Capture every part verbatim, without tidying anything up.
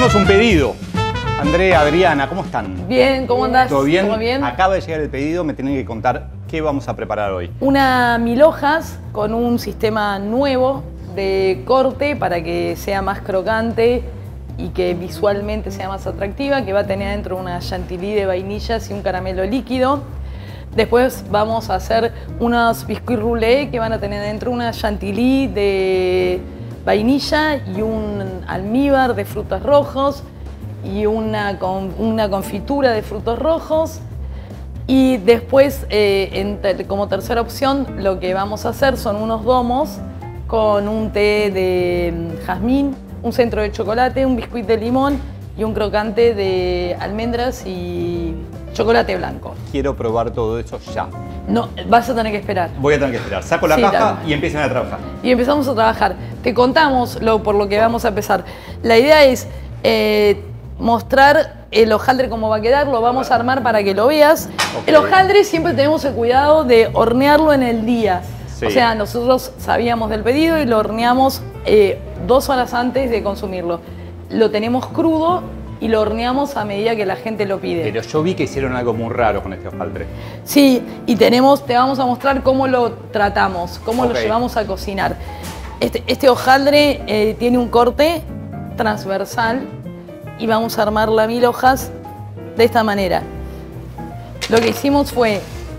Tenemos un pedido. Andrea, Adriana, ¿cómo están? Bien, ¿cómo andás? ¿Todo bien? ¿Todo bien? Acaba de llegar el pedido, me tienen que contar qué vamos a preparar hoy. Una mil hojas con un sistema nuevo de corte para que sea más crocante y que visualmente sea más atractiva, que va a tener dentro una chantilly de vainillas y un caramelo líquido. Después vamos a hacer unos biscuits roulés que van a tener dentro una chantilly de vainilla y un almíbar de frutos rojos y una, con, una confitura de frutos rojos. Y después, eh, en ter, como tercera opción, lo que vamos a hacer son unos domos con un té de jazmín, un centro de chocolate, un biscuit de limón y un crocante de almendras y chocolate blanco. Quiero probar todo eso ya. No, vas a tener que esperar. Voy a tener que esperar. Saco la Sí, caja claro. y empiezan a trabajar. Y empezamos a trabajar. Te contamos lo, por lo que vamos a empezar. La idea es eh, mostrar el hojaldre cómo va a quedar, lo vamos a armar para que lo veas. Okay. El hojaldre siempre tenemos el cuidado de hornearlo en el día. Sí. O sea, nosotros sabíamos del pedido y lo horneamos eh, dos horas antes de consumirlo. Lo tenemos crudo y lo horneamos a medida que la gente lo pide. Pero yo vi que hicieron algo muy raro con este hojaldre. Sí, y tenemos, te vamos a mostrar cómo lo tratamos, cómo Okay. lo llevamos a cocinar. Este, este hojaldre eh, tiene un corte transversal y vamos a armar la mil hojas de esta manera. Lo que hicimos fue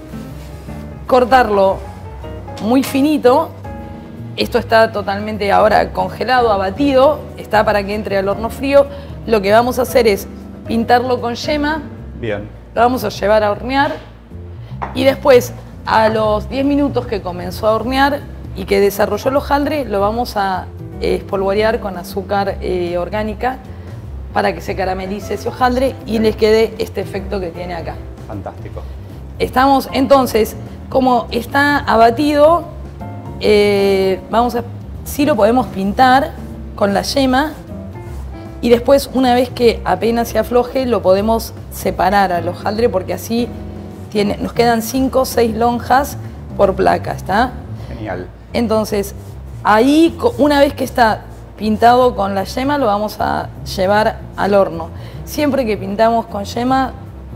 cortarlo muy finito. Esto está totalmente ahora congelado, abatido, está para que entre al horno frío. Lo que vamos a hacer es pintarlo con yema, Bien. lo vamos a llevar a hornear y después a los diez minutos que comenzó a hornear y que desarrolló el hojaldre, lo vamos a espolvorear con azúcar eh, orgánica para que se caramelice ese hojaldre y les quede este efecto que tiene acá. Fantástico. Estamos entonces, como está abatido, eh, vamos a, sí lo podemos pintar con la yema y después, una vez que apenas se afloje, lo podemos separar al hojaldre porque así tiene, nos quedan cinco o seis lonjas por placa, ¿está? Genial. Entonces, ahí, una vez que está pintado con la yema, lo vamos a llevar al horno. Siempre que pintamos con yema,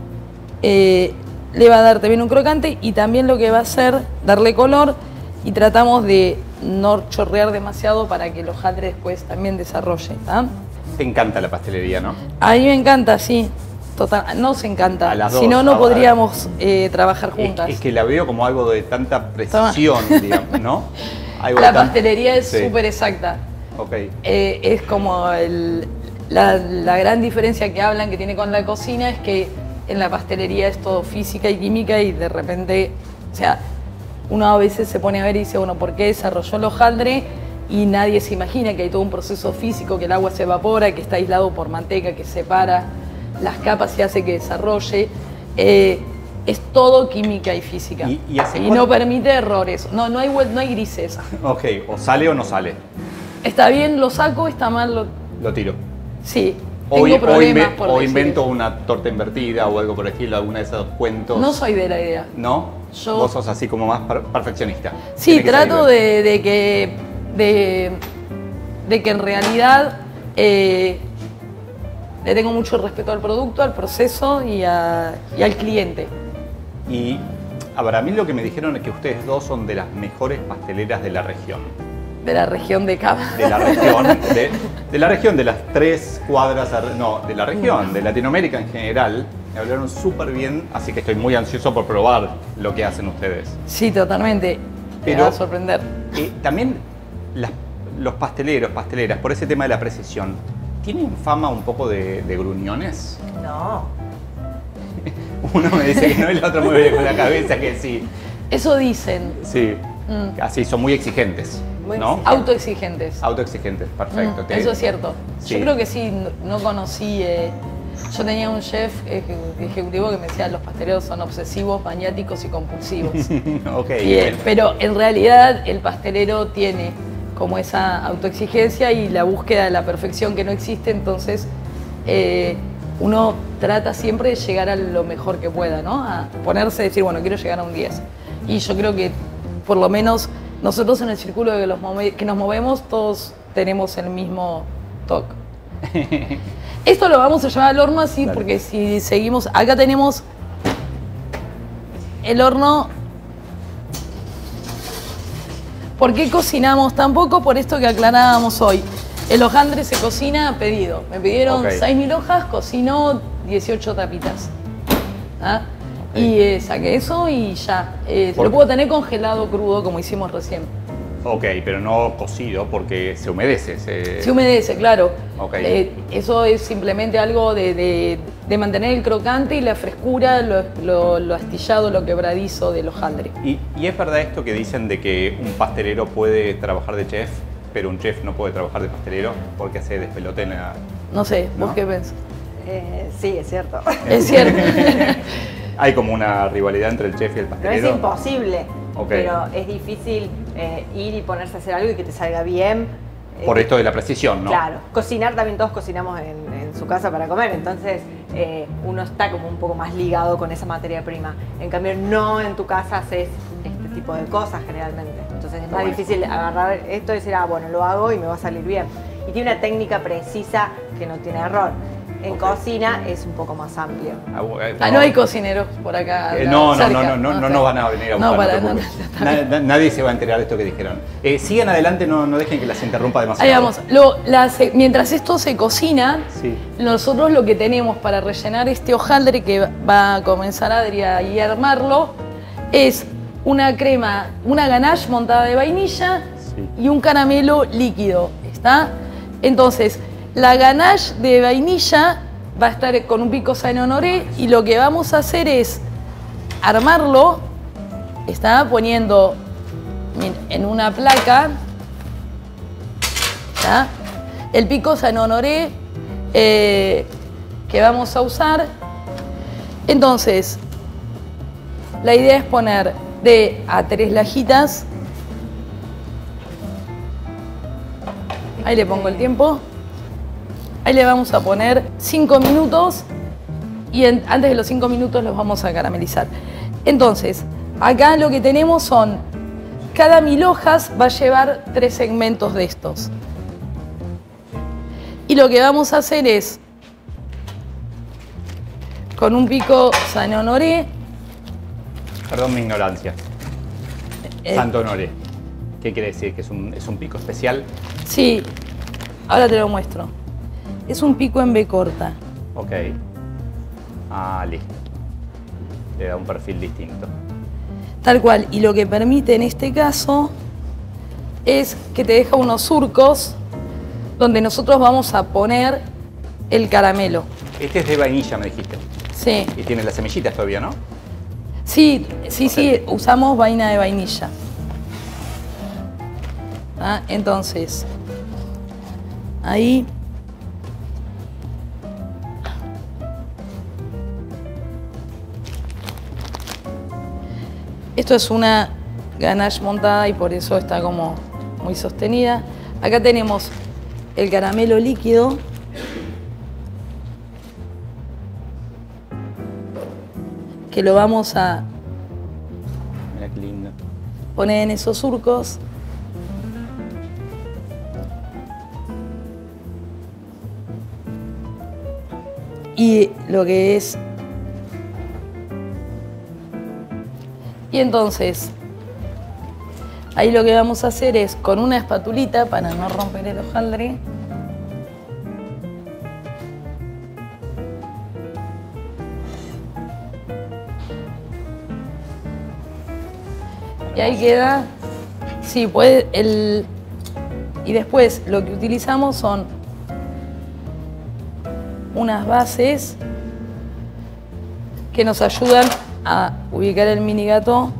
eh, le va a dar también un crocante y también lo que va a hacer, darle color y tratamos de no chorrear demasiado para que el hojaldre después también desarrolle, ¿está? Te encanta la pastelería, ¿no? A mí me encanta, sí. Total, nos encanta. A las Si dos, no, no ahora. podríamos eh, trabajar Es, juntas. es que la veo como algo de tanta precisión, digamos, ¿no? Algo La de tan- pastelería es Sí. súper exacta. Ok. Eh, es como el- la, la gran diferencia que hablan que tiene con la cocina es que en la pastelería es todo física y química y de repente, o sea, uno a veces se pone a ver y dice, bueno, ¿por qué desarrolló el hojaldre? Y nadie se imagina que hay todo un proceso físico, que el agua se evapora, que está aislado por manteca, que separa las capas y hace que desarrolle. Eh, es todo química y física. ¿Y- y hace y cuánto- no permite errores. No, no hay, vuel- no hay grises. Ok, o sale o no sale. Está bien, lo saco, está mal, lo... Lo tiro. sí. O, Tengo o problemas inve- por o decir invento eso. una torta invertida o algo por el estilo, alguna de esos cuentos. No soy de la idea. ¿No? Yo- Vos sos así como más per- perfeccionista. Sí, Tiene que trato salir bien. de, de que de, de que en realidad eh, le tengo mucho respeto al producto, al proceso y, a- y al cliente. Y, a ver, a mí lo que me dijeron es que ustedes dos son de las mejores pasteleras de la región. De la región de Cava. De la región, de, de la región, de las tres cuadras, ar- no, de la región, de Latinoamérica en general. Me hablaron súper bien, así que estoy muy ansioso por probar lo que hacen ustedes. Sí, totalmente. Te Pero- va a sorprender. Eh, también las- los pasteleros, pasteleras, por ese tema de la precisión, ¿tienen fama un poco de, de gruñones? No. Uno me dice que no y el otro mueve con la cabeza que sí. Eso dicen. Sí, Mm. así son muy exigentes, Muy ¿no? exigentes. Autoexigentes. Autoexigentes, perfecto. Mm, Te- Eso es cierto. Sí. Yo creo que sí, no, no conocí. eh, yo tenía un chef eje- ejecutivo que me decía: los pasteleros son obsesivos, maniáticos y compulsivos. Ok, Y, eh, bueno. pero en realidad el pastelero tiene como esa autoexigencia y la búsqueda de la perfección que no existe, entonces eh, uno trata siempre de llegar a lo mejor que pueda, ¿no? A ponerse y decir, bueno, quiero llegar a un diez. Y yo creo que por lo menos nosotros en el círculo que, los move- que nos movemos todos tenemos el mismo toque. Esto lo vamos a llevar al horno así, Dale. porque si seguimos... Acá tenemos el horno. ¿Por qué cocinamos tan poco? Por esto que aclarábamos hoy. El hojaldre se cocina a pedido. Me pidieron Ok. seis mil hojas, cocinó dieciocho tapitas. ¿Ah? Ok. Y eh, saqué eso y ya. Eh, Por- lo puedo tener congelado crudo como hicimos recién. Ok, pero no cocido porque se humedece. Se, Se humedece, claro. Ok. Eh, eso es simplemente algo de, de- de mantener el crocante y la frescura, lo, lo- lo astillado, lo quebradizo del hojaldre. ¿Y, ¿Y es verdad esto que dicen de que un pastelero puede trabajar de chef, pero un chef no puede trabajar de pastelero porque hace despelote en la... No sé, ¿vos ¿No? qué pensás? Eh, sí, es cierto. Es cierto. Hay como una rivalidad entre el chef y el No es pastelero. imposible, Ok. pero es difícil eh, ir y ponerse a hacer algo y que te salga bien. Por Eh, esto de la precisión, ¿no? Claro, cocinar también todos cocinamos en, en su casa para comer, entonces eh, uno está como un poco más ligado con esa materia prima. En cambio, no en tu casa haces este tipo de cosas generalmente. Entonces es más Bueno. difícil agarrar esto y decir, ah, bueno, lo hago y me va a salir bien. Y tiene una técnica precisa que no tiene error. En Ok. cocina es un poco más amplio. Ah, bu- eh, Ah, no hay cocineros por acá. Eh, no, no, cerca. no, no, no, no sé. nos van a venir a buscar. No, para te no, preocupes. no, Na- na- nadie se va a enterar de esto que dijeron. Eh, sigan adelante, no, no dejen que las interrumpa demasiado. Ahí vamos. Lo- la se- mientras esto se cocina, Sí. nosotros lo que tenemos para rellenar este hojaldre que va a comenzar Adri a y a armarlo es una crema, una ganache montada de vainilla Sí. y un caramelo líquido. ¿Está? Entonces, la ganache de vainilla va a estar con un pico Saint Honoré y lo que vamos a hacer es armarlo. Está poniendo en una placa, ¿está? El pico Saint Honoré eh, que vamos a usar. Entonces, la idea es poner de a tres lajitas. Ahí le pongo el tiempo. Ahí le vamos a poner cinco minutos y en- antes de los cinco minutos los vamos a caramelizar. Entonces, acá lo que tenemos son, cada mil hojas va a llevar tres segmentos de estos. Y lo que vamos a hacer es, con un pico Saint Honoré, Perdón mi ignorancia. eh, Santo Honoré. ¿Qué quiere decir? ¿Que es un, es un pico especial? sí, ahora te lo muestro. Es un pico en B corta. Ok. Ah, listo. Le da un perfil distinto. Tal cual, y lo que permite en este caso es que te deja unos surcos donde nosotros vamos a poner el caramelo. Este es de vainilla, me dijiste. Sí, Y tiene las semillitas todavía, ¿no? sí, sí, sí, usamos vaina de vainilla. Ah, entonces, ahí. Esto es una ganache montada y por eso está como muy sostenida. Acá tenemos el caramelo líquido. Que lo vamos a Mira qué lindo. poner en esos surcos. Y lo que es... Y entonces, ahí lo que vamos a hacer es, con una espatulita, para no romper el hojaldre, y ahí queda, sí, puede, el... Y después lo que utilizamos son unas bases que nos ayudan a ubicar el mini gato.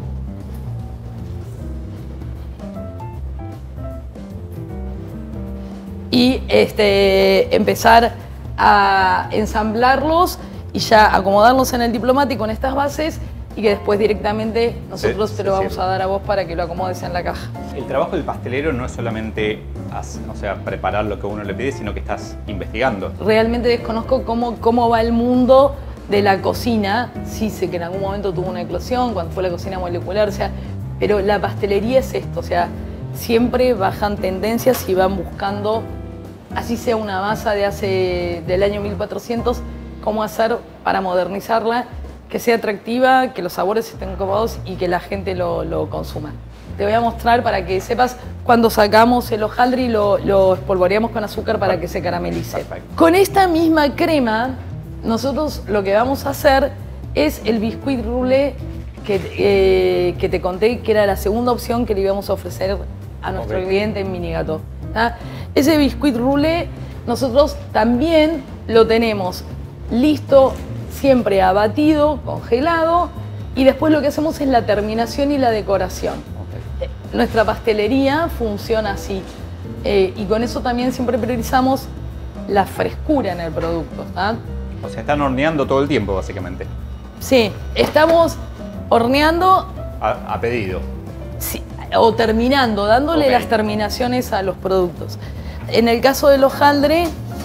Y este, empezar a ensamblarlos y ya acomodarlos en el diplomático con estas bases y que después directamente nosotros Sí, te lo sí, vamos sí. a dar a vos para que lo acomodes en la caja. El trabajo del pastelero no es solamente haz- o sea, preparar lo que uno le pide, sino que estás investigando. Realmente desconozco cómo, cómo va el mundo de la cocina. Sí sé que en algún momento tuvo una eclosión, cuando fue la cocina molecular, o sea, pero la pastelería es esto, o sea, siempre bajan tendencias y van buscando así sea una masa de hace, del año mil cuatrocientos, cómo hacer para modernizarla, que sea atractiva, que los sabores estén cómodos y que la gente lo, lo consuma. Te voy a mostrar para que sepas cuando sacamos el hojaldre y lo, lo espolvoreamos con azúcar para que se caramelice. Perfecto. Con esta misma crema, nosotros lo que vamos a hacer es el biscuit roulé que, eh, que te conté que era la segunda opción que le íbamos a ofrecer a nuestro Ok. cliente en Minigato. ¿Tá? Ese biscuit roulé nosotros también lo tenemos listo, siempre abatido, congelado, y después lo que hacemos es la terminación y la decoración. Ok. Eh, Nuestra pastelería funciona así, eh, y con eso también siempre priorizamos la frescura en el producto. ¿tá? O sea, están horneando todo el tiempo, básicamente. Sí, estamos horneando A, a pedido. sí, o terminando, dándole Ok. las terminaciones a los productos. En el caso del hojaldre,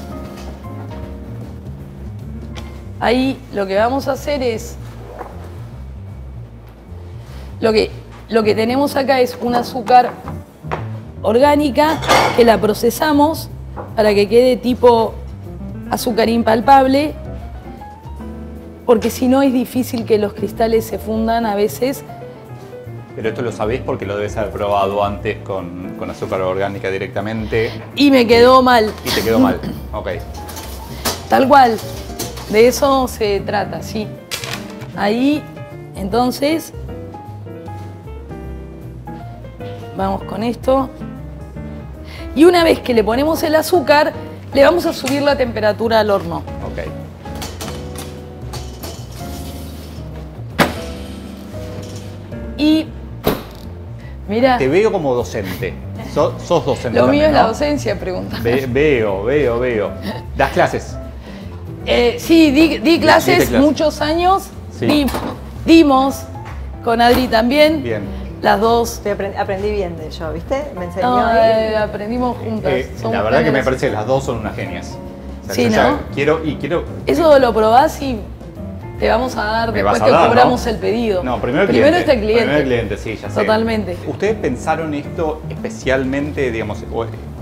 ahí lo que vamos a hacer es, lo que, lo que tenemos acá es un azúcar orgánica que la procesamos para que quede tipo azúcar impalpable, porque si no es difícil que los cristales se fundan a veces. Pero esto lo sabés porque lo debes haber probado antes con, con azúcar orgánica directamente Y me quedó mal. y te quedó mal. Ok. Tal cual, de eso se trata, sí. Ahí, entonces, vamos con esto. Y una vez que le ponemos el azúcar, le vamos a subir la temperatura al horno. Ok. Y, mira, Te veo como docente. So- sos docente lo mío también, es la ¿no? docencia, pregunta. Ve- veo, veo, veo. Das clases. Eh, sí, di, di clases Diste clases. muchos años. Sí. Di- dimos con Adri también. Bien. Las dos. Estoy aprend- aprendí bien de yo, ¿viste? Me enseñó No, ahí. eh, aprendimos juntas. Eh, Somos la verdad que me gemelas. parece que las dos son unas genias. O sea, Sí, yo ya ¿no? Quiero, y quiero... Eso lo probás y te vamos a dar, Me después vas a te dar, cobramos ¿no? el pedido. No, primero el Primero cliente. está el cliente. Primero el cliente, sí, ya sé. Totalmente. ¿Ustedes pensaron esto especialmente, digamos, o,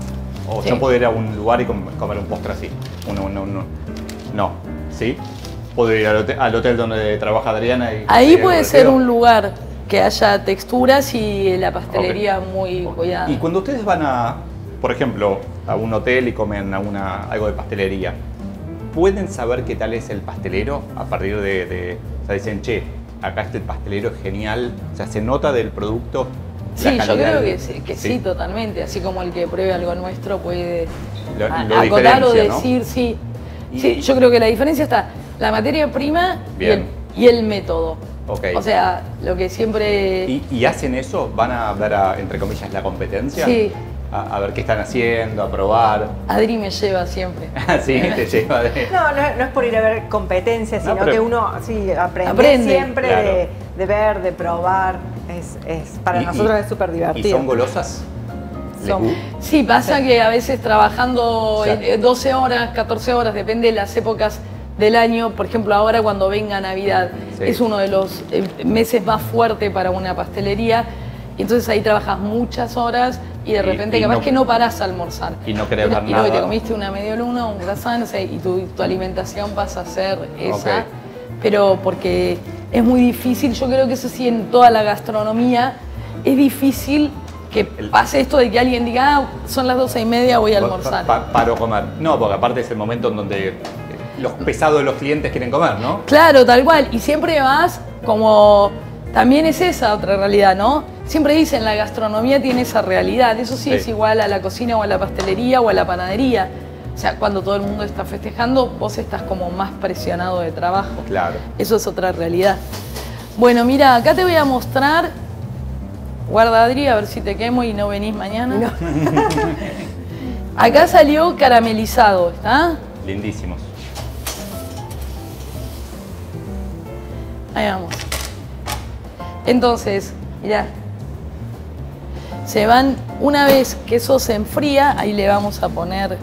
o Sí. yo puedo ir a un lugar y com- comer un postre así? Uno, uno, uno. No, ¿sí? Puedo ir al hotel, al hotel donde trabaja Adriana y... Ahí y puede algo ser parecido. un lugar que haya texturas y la pastelería muy cuidada. Y cuando ustedes van a, por ejemplo, a un hotel y comen a una, algo de pastelería, ¿pueden saber qué tal es el pastelero a partir de, de- o sea, dicen, che, acá este pastelero es genial, o sea, se nota del producto la Sí, yo calidad creo del- que, sí, que sí, totalmente. Así como el que pruebe algo nuestro puede Lo- a- lo acotar o diferencia, ¿no? decir, sí. Y- Sí, yo creo que la diferencia está la materia prima y el, Bien. y el método. Ok. O sea, lo que siempre... ¿Y, y hacen eso? ¿Van a ver, a, entre comillas, la competencia? Sí. A, a ver qué están haciendo, a probar. Adri me lleva siempre. Sí, te lleva de... No, no, no es por ir a ver competencias, No, sino pero- que uno sí aprende, Aprende, siempre claro. de, de ver, de probar. Es, es- para Y- nosotros y- es súper divertido. ¿Y son golosas? ¿Les Son- gu- Sí, pasa que a veces trabajando O sea, eh, doce horas, catorce horas, depende de las épocas del año. Por ejemplo, ahora cuando venga Navidad, Sí. es uno de los eh, meses más fuertes para una pastelería. Y entonces ahí trabajas muchas horas y de Y- repente y capaz no- que no parás a almorzar. y no querés ver Y no, y te nada. comiste una media luna, un croissant, no sé, y tu, tu alimentación pasa a ser esa. Ok. Pero porque es muy difícil, yo creo que eso sí en toda la gastronomía, es difícil que El- pase esto de que alguien diga, ah, son las doce y media, voy a almorzar. Pa- pa- paro a comer. No, porque aparte es el momento en donde eh, los pesados de los clientes quieren comer, ¿no? Claro, tal cual. Y siempre vas como... También es esa otra realidad, ¿no? Siempre dicen la gastronomía tiene esa realidad. Eso sí, Sí. es igual a la cocina o a la pastelería o a la panadería. O sea, cuando todo el mundo está festejando, vos estás como más presionado de trabajo. Claro. Eso es otra realidad. Bueno, mira, acá te voy a mostrar. Guarda, Adri, a ver si te quemo y no venís mañana. Acá salió caramelizado, ¿está? Lindísimos. Ahí vamos. Entonces, mirá. Se van, una vez que eso se enfría, ahí le vamos a poner...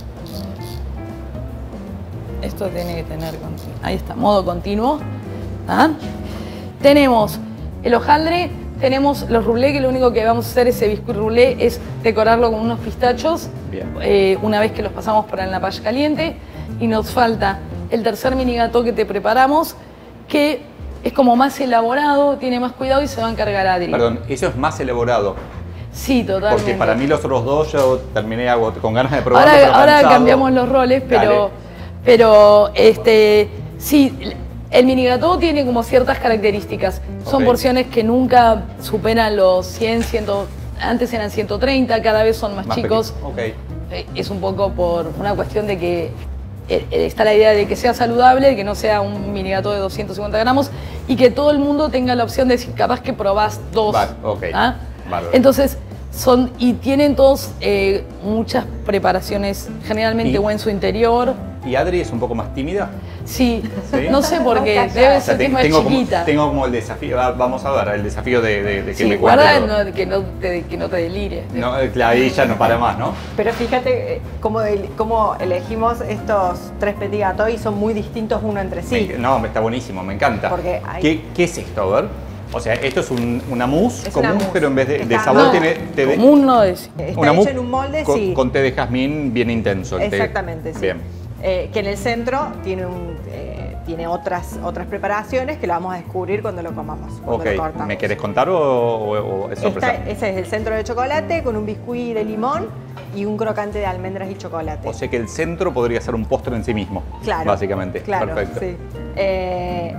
Esto tiene que tener, conti- ahí está, modo continuo. ¿Ah? Tenemos el hojaldre tenemos los roulés, que lo único que vamos a hacer ese biscuit roulé es decorarlo con unos pistachos, eh, una vez que los pasamos por en la palla caliente. Y nos falta el tercer mini gâteau que te preparamos, que es como más elaborado, tiene más cuidado y se va a encargar Adri. Perdón, eso es más elaborado. Sí, totalmente. Porque para mí los otros dos yo terminé hago, con ganas de probarlo. Ahora, pero ahora cansado. cambiamos los roles, pero, Dale. pero este, sí, el mini gâteau tiene como ciertas características. Son Ok. porciones que nunca superan los cien, cien, antes eran ciento treinta, cada vez son más, Más chicos. pequeño. Ok. Eh, Es un poco por una cuestión de que eh, está la idea de que sea saludable, de que no sea un mini gâteau de doscientos cincuenta gramos y que todo el mundo tenga la opción de decir, capaz que probás dos. Vale, ok. ¿Ah? Bárbaro. Entonces, son, y tienen todos eh, muchas preparaciones, generalmente Y- o en su interior. ¿Y Adri es un poco más tímida? Sí, ¿Sí? no sé por qué, Callada. debe O sea, ser que es te- más tengo, como, chiquita. tengo como el desafío, va- vamos a ver, el desafío de, de- de que Sí, me cuente guarda todo. no, que, no te, que no te delire. No, eh, claro, ahí ya no para más, ¿no? Pero fíjate eh, cómo, el- cómo elegimos estos tres petit gâteaux y son muy distintos uno entre sí. Me- no, está buenísimo, me encanta. Porque hay- ¿Qué, qué es esto? A ver. O sea, esto es un- una mousse Es común, una mousse. pero en vez de, de Está- sabor No, tiene té de- común no es. Está una hecho mousse en un molde, con, sí. con té de jazmín bien intenso. el té. Exactamente, sí. Bien. Eh, que en el centro tiene, un, eh, tiene otras, otras preparaciones que lo vamos a descubrir cuando lo comamos. Cuando lo Ok, cortamos. ¿me querés contar o, o- o es sorpresa? Esta- ese es el centro de chocolate con un biscuit de limón y un crocante de almendras y chocolate. O sea que el centro podría ser un postre en sí mismo. Claro. Básicamente. Claro, Perfecto. sí. Eh,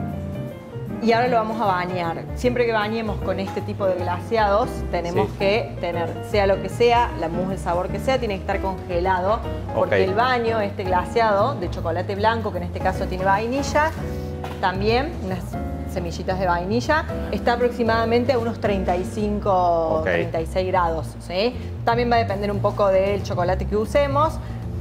y ahora lo vamos a bañar. Siempre que bañemos con este tipo de glaseados, tenemos Sí. que tener, sea lo que sea, la mousse, el sabor que sea, tiene que estar congelado. Porque Ok. el baño, este glaseado de chocolate blanco, que en este caso tiene vainilla, también unas semillitas de vainilla, está aproximadamente a unos treinta y cinco, Ok. treinta y seis grados. ¿sí? También va a depender un poco del chocolate que usemos,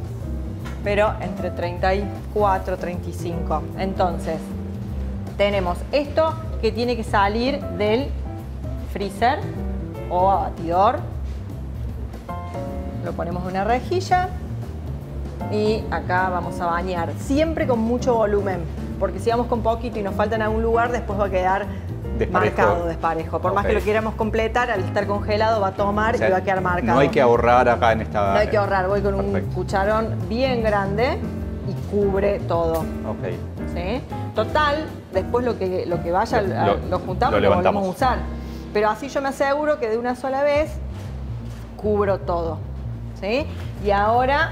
pero entre treinta y cuatro, treinta y cinco. Entonces, tenemos esto que tiene que salir del freezer o abatidor. Lo ponemos en una rejilla y acá vamos a bañar. Siempre con mucho volumen, porque si vamos con poquito y nos falta en algún lugar, después va a quedar Desparejo. marcado, desparejo. Por más Ok. que lo queramos completar, al estar congelado va a tomar O sea, y va a quedar marcado. No hay que ahorrar acá en esta... No hay que ahorrar, voy con un Perfecto. cucharón bien grande y cubre todo. Ok. ¿sí? Total, después lo que, lo que vaya Lo- a- lo- lo juntamos lo y lo volvemos levantamos. a usar. Pero así yo me aseguro que de una sola vez cubro todo. ¿sí? Y ahora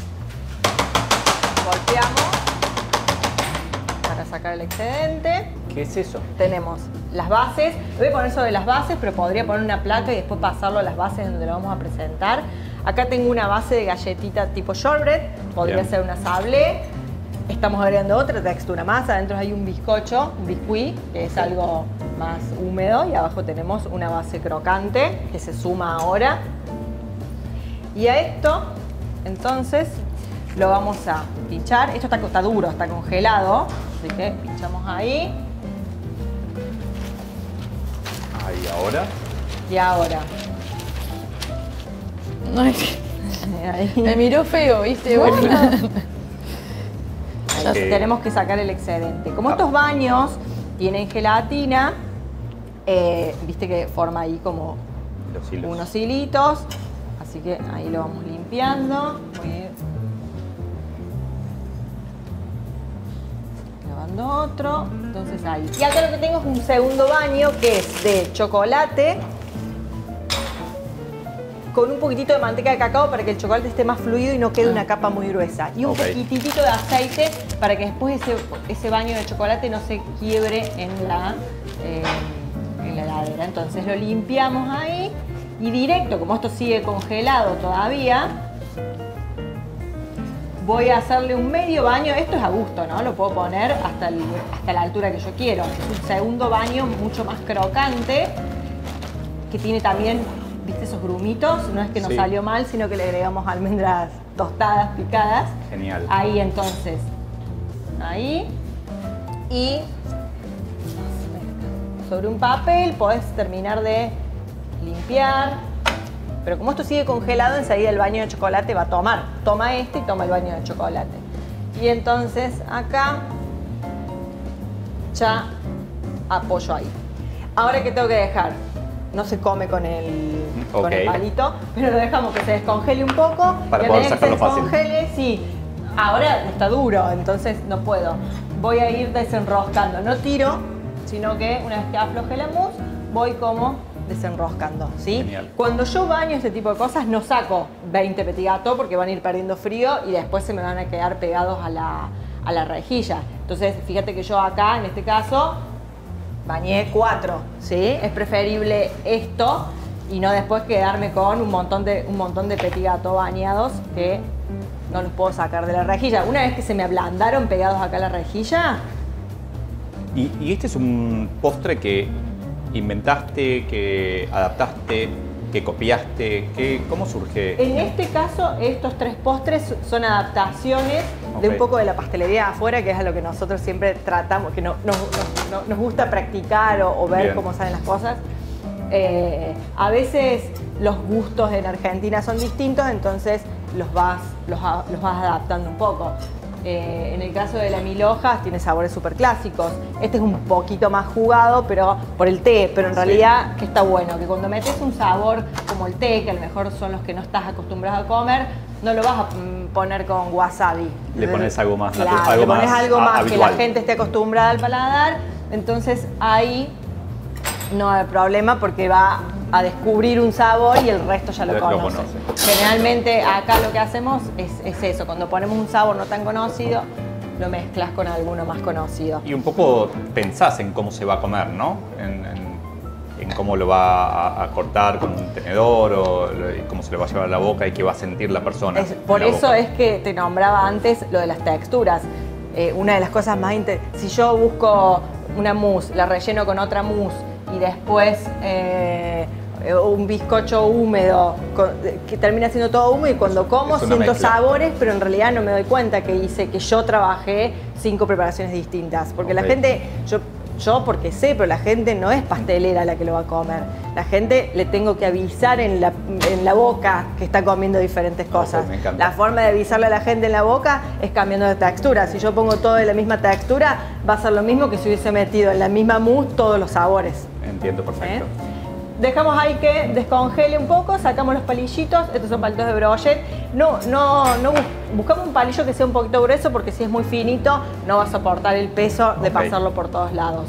golpeamos para sacar el excedente. ¿Qué es eso? Tenemos las bases, lo voy a poner sobre las bases, pero podría poner una placa y después pasarlo a las bases donde lo vamos a presentar. Acá tengo una base de galletita tipo shortbread, podría Bien. ser una sablé. Estamos agregando otra textura más, adentro hay un bizcocho, un biscuit, que es algo más húmedo, y abajo tenemos una base crocante que se suma ahora. Y a esto, entonces, lo vamos a pinchar. Esto está, está duro, está congelado, así que pinchamos ahí. Ahí ahora. Y ahora, Ay, ahí, me miró feo, ¿viste? Bueno. Bueno. ahí Ok. tenemos que sacar el excedente. Como Ah. estos baños tienen gelatina, eh, viste que forma ahí como Los hilos. unos hilitos, así que ahí lo vamos limpiando. Voy a ir lavando otro, entonces ahí. Y acá lo que tengo es un segundo baño que es de chocolate con un poquitito de manteca de cacao para que el chocolate esté más fluido y no quede una capa muy gruesa. Y un Ok. poquitito de aceite para que después ese, ese baño de chocolate no se quiebre en la, eh, en la heladera. Entonces lo limpiamos ahí y directo, como esto sigue congelado todavía, voy a hacerle un medio baño. Esto es a gusto, ¿no? Lo puedo poner hasta, el- hasta la altura que yo quiero. Es un segundo baño mucho más crocante, que tiene también, ¿viste esos grumitos? No es que nos Sí. salió mal, sino que le agregamos almendras tostadas, picadas. Genial. Ahí entonces, ahí. Y sobre un papel podés terminar de limpiar. Pero como esto sigue congelado, enseguida el baño de chocolate va a tomar. Toma este y toma el baño de chocolate. Y entonces acá ya apoyo ahí. Ahora, ¿qué tengo que dejar? no se come con el, Ok. con el palito, pero lo dejamos que se descongele un poco. Para y a poder medida que se sacarlo fácil. descongele, sí. Ahora está duro, entonces no puedo. Voy a ir desenroscando. No tiro, sino que una vez que afloje la mousse, voy como desenroscando, ¿sí? Genial. Cuando yo baño este tipo de cosas, no saco veinte petit gâteaux porque van a ir perdiendo frío y después se me van a quedar pegados a la, a la rejilla. Entonces, fíjate que yo acá, en este caso, bañé cuatro, ¿sí? Es preferible esto y no después quedarme con un montón de, un montón de petit gâteaux bañados que no los puedo sacar de la rejilla. Una vez que se me ablandaron pegados acá a la rejilla, Y, y este es un postre que inventaste, que adaptaste, que copiaste, que, ¿cómo surge? en este caso, estos tres postres son adaptaciones de Ok. un poco de la pastelería de afuera, que es a lo que nosotros siempre tratamos, que no, no- no- no- nos gusta practicar o, o ver Bien. cómo salen las cosas. Eh, a veces los gustos en Argentina son distintos, entonces los vas, los, a- los vas adaptando un poco. Eh, en el caso de la mil hojas tiene sabores súper clásicos. Este es un poquito más jugado, pero por el té, pero en Sí. realidad que está bueno, que cuando metes un sabor como el té, que a lo mejor son los que no estás acostumbrado a comer, no lo vas a mm, poner con wasabi. Le pones algo más Claro, natural, algo le pones más algo a- más que habitual. la gente esté acostumbrada al paladar, entonces ahí no hay problema porque va a descubrir un sabor y el resto ya lo, Lo- lo conoce. conoce. Generalmente acá lo que hacemos es, es eso, cuando ponemos un sabor no tan conocido, lo mezclas con alguno más conocido. Y un poco pensás en cómo se va a comer, ¿no? En, en- en cómo lo va a, a cortar con un tenedor o lo- y cómo se lo va a llevar a la boca y qué va a sentir la persona. Es- en por la eso boca. es que te nombraba antes lo de las texturas. Eh, una de las cosas más inter- si yo busco una mousse, la relleno con otra mousse y después eh, un bizcocho húmedo con- que termina siendo todo húmedo y cuando como Es una siento mezcla. sabores, pero en realidad no me doy cuenta que hice que yo trabajé cinco preparaciones distintas, porque la Ok. gente yo Yo porque sé, pero la gente no es pastelera la que lo va a comer. La gente le tengo que avisar en la, en la boca que está comiendo diferentes cosas. me encanta. La forma de avisarle a la gente en la boca es cambiando de textura. Si yo pongo todo de la misma textura, va a ser lo mismo que si hubiese metido en la misma mousse todos los sabores. Entiendo perfecto. ¿Eh? Dejamos ahí que descongele un poco, sacamos los palillitos, estos son palitos de brochet. No, no, no bus- buscamos un palillo que sea un poquito grueso porque si es muy finito no va a soportar el peso de Ok. pasarlo por todos lados.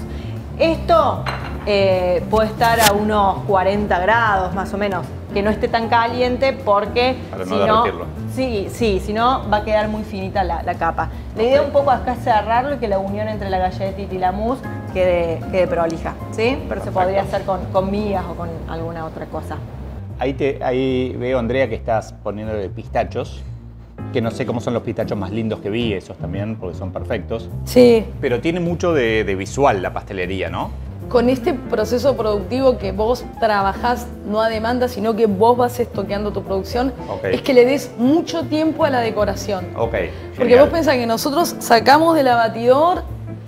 Esto eh, puede estar a unos cuarenta grados más o menos, que no esté tan caliente porque Para no si derretirlo. sí, sí, si no va a quedar muy finita la, la capa. La idea Ok. un poco acá es cerrarlo y que la unión entre la galletita y la mousse quede, quede prolija, ¿sí? Pero se Perfecto. podría hacer con, con migas o con alguna otra cosa. Ahí, te, ahí veo, Andrea, que estás poniéndole pistachos, que no sé cómo son los pistachos más lindos que vi, esos también, porque son perfectos. Sí, Pero tiene mucho de, de visual la pastelería, ¿no? con este proceso productivo que vos trabajás no a demanda, sino que vos vas estoqueando tu producción, Ok. es que le des mucho tiempo a la decoración. Ok, Porque genial. vos pensás que nosotros sacamos del abatidor,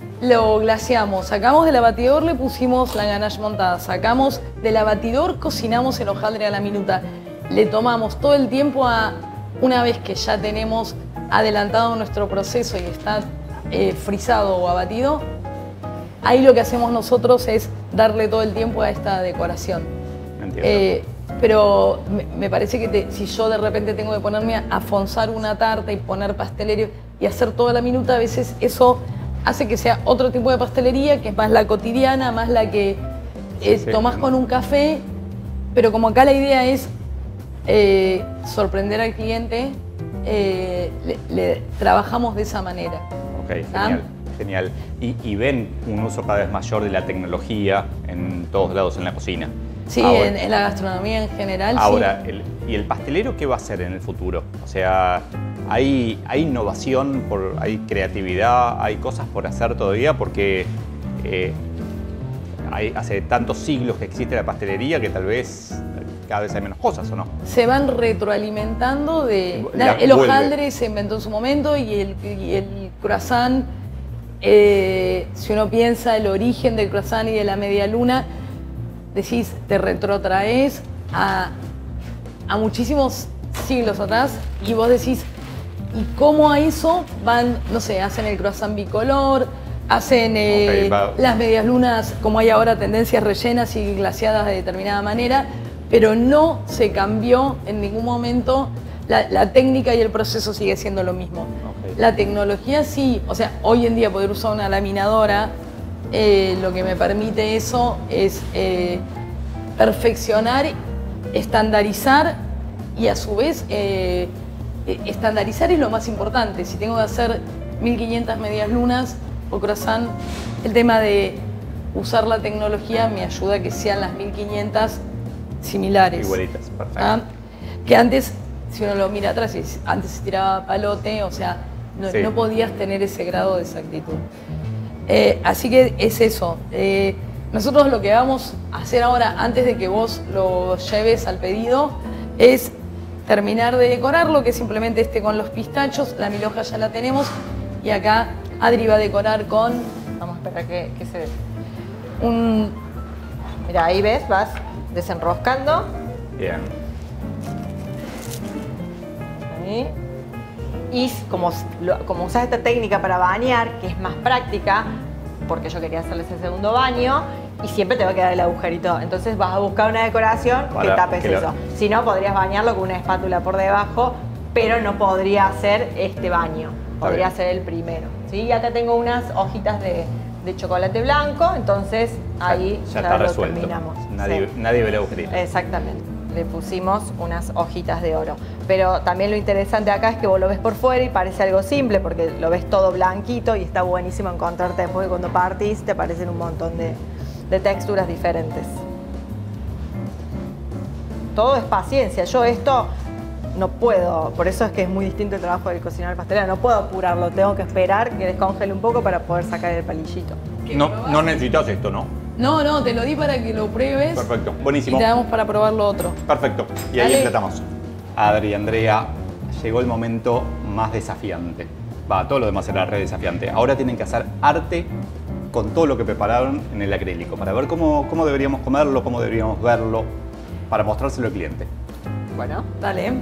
lo glaseamos, sacamos del abatidor, le pusimos la ganache montada, sacamos del abatidor, cocinamos el hojaldre a la minuta. Le tomamos todo el tiempo a, una vez que ya tenemos adelantado nuestro proceso y está eh, frisado o abatido, ahí lo que hacemos nosotros es darle todo el tiempo a esta decoración. Entiendo. Eh, pero me, me parece que te- si yo de repente tengo que ponerme a afonzar una tarta y poner pastelería y hacer toda la minuta, a veces eso hace que sea otro tipo de pastelería, que es más la cotidiana, más la que eh, Sí, tomás sí. con un café, pero como acá la idea es eh, sorprender al cliente, eh, le, le trabajamos de esa manera. Ok, ¿Ah? genial. Genial. Y, y ven un uso cada vez mayor de la tecnología en todos lados en la cocina. Sí, Ahora- en, en la gastronomía en general. Ahora, sí. el- ¿y el pastelero qué va a hacer en el futuro? O sea, ¿hay, hay innovación, por, hay creatividad, hay cosas por hacer todavía? Porque eh, hay, hace tantos siglos que existe la pastelería que tal vez cada vez hay menos cosas, ¿o no? Se van retroalimentando de... La- nada, el vuelve. hojaldre se inventó en su momento y el, y el croissant, eh, si uno piensa el origen del croissant y de la media luna, decís, te retrotraes a, a muchísimos siglos atrás y vos decís, ¿y cómo a eso van, no sé, hacen el croissant bicolor, hacen eh, Ok, va. las medias lunas, como hay ahora tendencias rellenas y glaseadas de determinada manera, pero no se cambió en ningún momento, la, la técnica y el proceso sigue siendo lo mismo. Ok. La tecnología sí, o sea, hoy en día poder usar una laminadora, eh, lo que me permite eso es eh, perfeccionar, estandarizar y a su vez eh, estandarizar es lo más importante. Si tengo que hacer mil quinientas medias lunas o croissant, el tema de usar la tecnología me ayuda a que sean las mil quinientas similares. Igualitas, perfecto. ¿Ah? Que antes, si uno lo mira atrás, antes se tiraba palote, o sea, no, Sí. no podías tener ese grado de exactitud. Eh, así que es eso. Eh, nosotros lo que vamos a hacer ahora, antes de que vos lo lleves al pedido, es terminar de decorarlo, que simplemente esté con los pistachos. La mil hojas ya la tenemos. Y acá Adri va a decorar con Vamos a esperar que, que se... un... Mira, ahí ves, vas desenroscando. Bien. Ahí. Y como, lo- como usas esta técnica para bañar, que es más práctica, porque yo quería hacerle ese segundo baño, y siempre te va a quedar el agujerito. Entonces vas a buscar una decoración que Para tapes que lo- eso. Si no, podrías bañarlo con una espátula por debajo, pero no podría hacer este baño. Está Podría bien. ser el primero. ¿Sí? Y acá tengo unas hojitas de, de chocolate blanco, entonces ahí ya, ya está lo resuelto. terminamos. Nadie, Sí. nadie ve el agujerito. Exactamente. Le pusimos unas hojitas de oro. Pero también lo interesante acá es que vos lo ves por fuera y parece algo simple porque lo ves todo blanquito y está buenísimo encontrarte después que cuando partís te aparecen un montón de, de texturas diferentes. Todo es paciencia. Yo esto no puedo, por eso es que es muy distinto el trabajo del cocinero pastelero. No puedo apurarlo, tengo que esperar que descongele un poco para poder sacar el palillito. No, no necesitas esto, ¿no? No, no, te lo di para que lo pruebes. Perfecto, Y buenísimo. te damos para probar lo otro. Perfecto. Y ahí Dale. emplatamos. Adri, Andrea, llegó el momento más desafiante. Va, todo lo demás era re desafiante. Ahora tienen que hacer arte con todo lo que prepararon en el acrílico para ver cómo, cómo deberíamos comerlo, cómo deberíamos verlo, para mostrárselo al cliente. Bueno, Dale.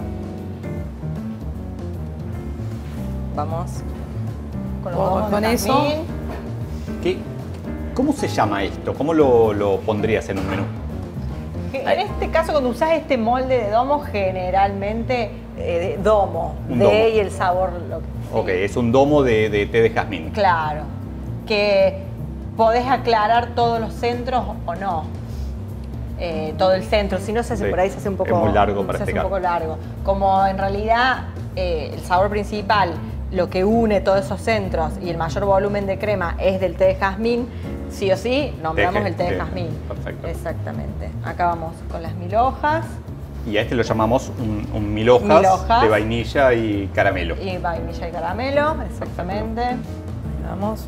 vamos con los Vamos domos de con eso. jazmín. ¿Qué, ¿Cómo se llama esto? ¿Cómo lo, lo pondrías en un menú? En este caso, cuando usas este molde de domo, generalmente eh, de domo, Un de domo. y el sabor. Lo que, sí. Ok, es un domo de, de té de jazmín. Claro. Que podés aclarar todos los centros o no. Eh, todo el centro, si no se hace Sí, por ahí, se hace un poco, es muy largo para se hace explicar. un poco largo. Como en realidad eh, el sabor principal, lo que une todos esos centros y el mayor volumen de crema es del té de jazmín, sí o sí nombramos Té, el té de té, jazmín. perfecto. Exactamente. Acá vamos con las mil hojas Y a este lo llamamos un, un mil hojas, Mil hojas. de vainilla y caramelo. y vainilla y caramelo, exactamente. Ahí vamos.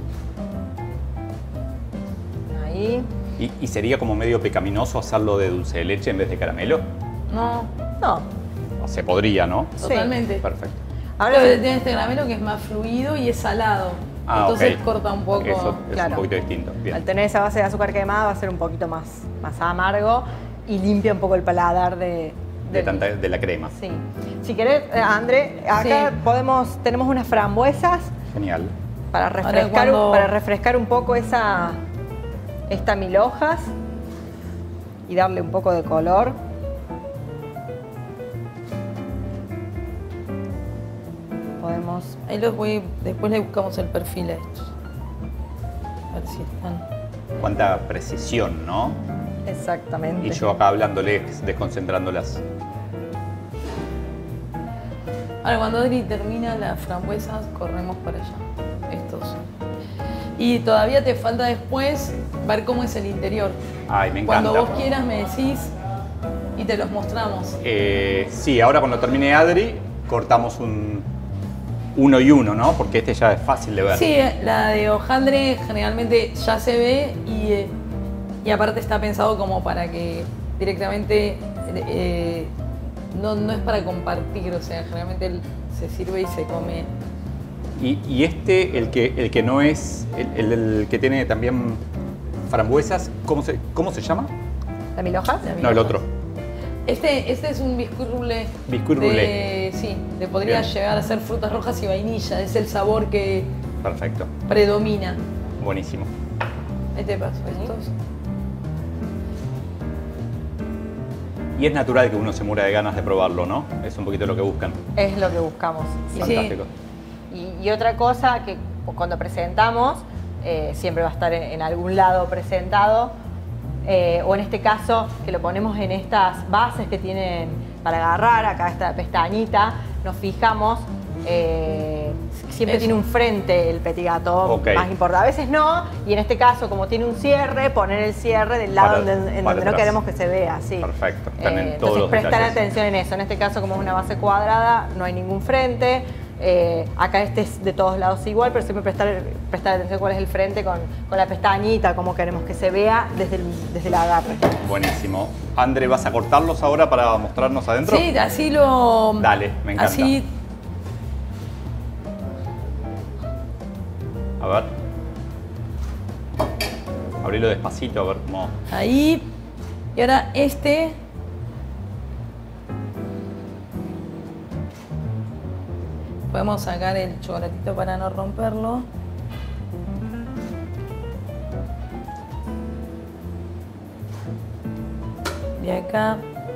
Ahí. ¿Y, y sería como medio pecaminoso hacerlo de dulce de leche en vez de caramelo? No, No. O se podría, ¿no? Sí. totalmente. Perfecto. Ahora Ahora tiene este caramelo que es más fluido y es salado. Ah, Entonces ok. corta un poco. Eso es claro. un poquito distinto. Bien. al tener esa base de azúcar quemada va a ser un poquito más, más amargo y limpia un poco el paladar de, De, del- tanta, de la crema. Sí. Si querés, eh, André, acá Sí. podemos, tenemos unas frambuesas Genial. para refrescar, cuando- un, para refrescar un poco esa, esta mil hojas y darle un poco de color. Podemos. Ahí los voy, después le buscamos el perfil a estos. A ver si están. Cuánta precisión, ¿no? Exactamente. Y yo acá hablándoles, desconcentrándolas. Ahora cuando Adri termina las frambuesas, corremos para allá. Estos. Y todavía te falta después ver cómo es el interior. Ay, me encanta. Cuando vos quieras me decís y te los mostramos. Eh, sí, ahora cuando termine Adri, cortamos un uno y uno, ¿no? Porque este ya es fácil de ver. Sí, la de hojaldre generalmente ya se ve y, eh, y aparte está pensado como para que directamente eh, no, no es para compartir, o sea, generalmente el- se sirve y se come. Y, y este, el que, el que no es, el, el- el que tiene también frambuesas, ¿cómo se, cómo se llama? ¿La mil hojas? La mil No, el hojas. otro. Este, este es un biscuit roulé. Biscuit de- roulé. Sí, le podría Bien. llegar a ser frutas rojas y vainilla, es el sabor que Perfecto. predomina. Buenísimo. Ahí te paso estos. Y es natural que uno se muera de ganas de probarlo, ¿no? Es un poquito lo que buscan. Es lo que buscamos. Sí. Fantástico. Y, y otra cosa que cuando presentamos, eh, siempre va a estar en, en algún lado presentado, eh, o en este caso que lo ponemos en estas bases que tienen para agarrar, acá esta pestañita, nos fijamos, eh, siempre Eso. tiene un frente el petit gâteau, Ok. más importante. A veces no, y en este caso como tiene un cierre, poner el cierre del lado Para- donde, en para donde no atrás. queremos que se vea. Sí. Perfecto. Están en Eh, todos entonces los prestar detalles. atención en eso. En este caso, como es una base cuadrada, no hay ningún frente. Eh, acá este es de todos lados igual, pero siempre prestar, prestar atención cuál es el frente con, con la pestañita, cómo queremos que se vea desde el, desde el agarre. Buenísimo. André, ¿vas a cortarlos ahora para mostrarnos adentro? Sí, así lo... Dale, me encanta. Así, A ver. Abrilo despacito, a ver cómo... ahí. Y ahora este... Podemos sacar el chocolatito para no romperlo. Y acá.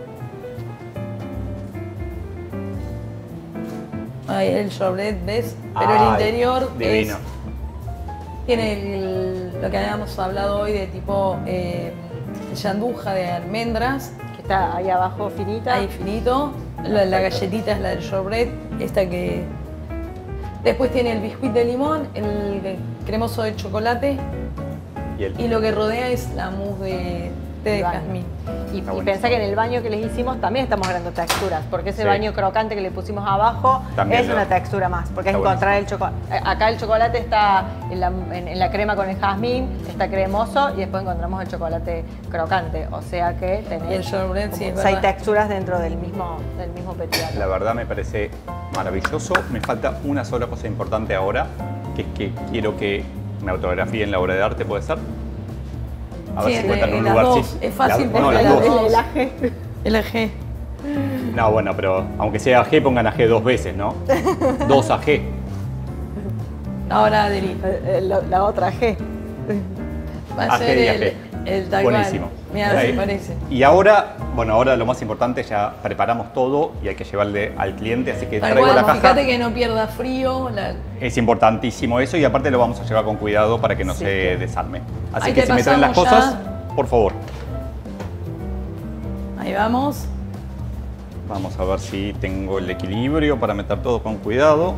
Ahí el sorbet, ¿ves? Pero el Ay, interior divino. es, tiene el- lo que habíamos hablado hoy de tipo eh, yanduja de almendras, Que está ahí abajo finita. ahí finito. La, la galletita es la del shortbread, esta que... Después tiene el biscuit de limón, el cremoso de chocolate Y el... y lo que rodea es la mousse de té de Baño. jazmín. Y, Está y buenísimo. pensá que en el baño que les hicimos también estamos agregando texturas, porque ese Sí. baño crocante que le pusimos abajo También es lo- una textura más, porque Está es encontrar el chocolate. Acá el chocolate está en la, en- en la crema con el jazmín, está cremoso y después encontramos el chocolate crocante, o sea que tenés Y el shortbread, sí, es como seis verdad. texturas dentro del mismo, del mismo petit gâteau. La verdad me parece maravilloso. Me falta una sola cosa importante ahora, que es que quiero que me autografíen la obra de arte, ¿puede ser? A ver Sí, si de- cuentan un las lugar. dos. sí. Es fácil La- no, porque las las dos. dos. El aje. El A G. No, bueno, pero aunque sea A G, pongan A G dos veces, ¿no? Dos A G. Ahora Adri. Eh, eh, la, la otra G. Va a A G ser y A el, G. el tal cual. Buenísimo. Mira, Ahí. se parece. Y ahora, bueno, ahora lo más importante, ya preparamos todo y hay que llevarle al cliente, así que Tal traigo cual, la caja. fíjate que no pierda frío. la- Es importantísimo eso y aparte lo vamos a llevar con cuidado para que no Sí. se desarme. Así Ahí que te si me traen las pasamos cosas, por favor. Ahí vamos. Vamos a ver si tengo el equilibrio para meter todo con cuidado.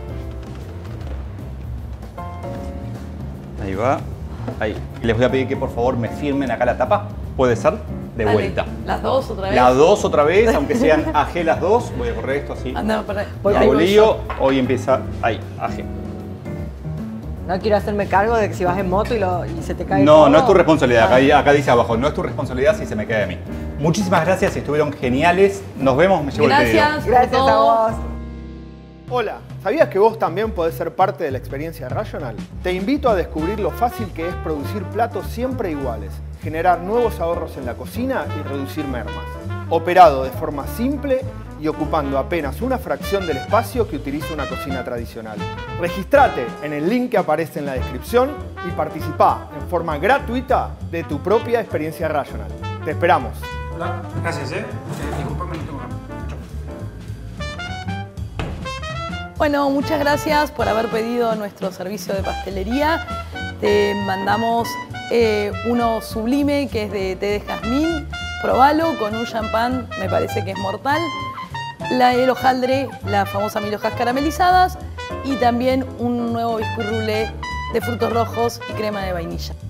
Ahí va. Ahí. Les voy a pedir que por favor me firmen acá la tapa. ¿Puede ser? De Dale, vuelta. Las dos otra vez. Las dos otra vez, aunque sean A G las dos. Voy a correr esto así. Anda, para. Voy No ahí, hago voy lío. Hoy empieza ahí, A G. No quiero hacerme cargo de que si vas en moto y, lo, y se te cae No, todo. no es tu responsabilidad. Acá, Ah. acá dice abajo, no es tu responsabilidad si se me cae de mí. Muchísimas gracias, estuvieron geniales. Nos vemos, me llevo el pedido. Gracias. por Gracias a todo. vos. Hola, ¿sabías que vos también podés ser parte de la experiencia Rational? Te invito a descubrir lo fácil que es producir platos siempre iguales, generar nuevos ahorros en la cocina y reducir mermas. Operado de forma simple y ocupando apenas una fracción del espacio que utiliza una cocina tradicional. Registrate en el link que aparece en la descripción y participá en forma gratuita de tu propia experiencia Rational. Te esperamos. Hola, gracias, ¿eh? eh disculpame, no tengo hambre. Bueno, muchas gracias por haber pedido nuestro servicio de pastelería. Te mandamos eh, uno sublime que es de té de jazmín. Probalo con un champán, me parece que es mortal. La, el hojaldre, las famosas mil hojas caramelizadas. Y también un nuevo biscuit roulé de frutos rojos y crema de vainilla.